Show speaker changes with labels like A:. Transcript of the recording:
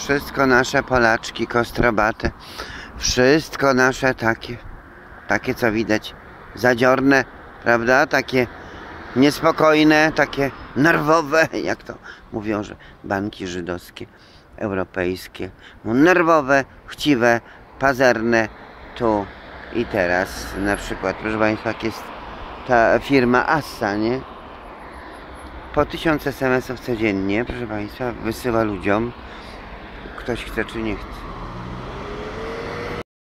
A: wszystko nasze Polaczki kostrobate. Wszystko nasze takie co widać, zadziorne, prawda? Takie niespokojne, takie nerwowe, jak to mówią, że banki żydowskie, europejskie. Nerwowe, chciwe, pazerne, tu i teraz. Na przykład, proszę Państwa, jak jest ta firma Assa, nie? Po 1000 SMS-ów codziennie, proszę Państwa, wysyła ludziom. Ktoś chce czy nie chce.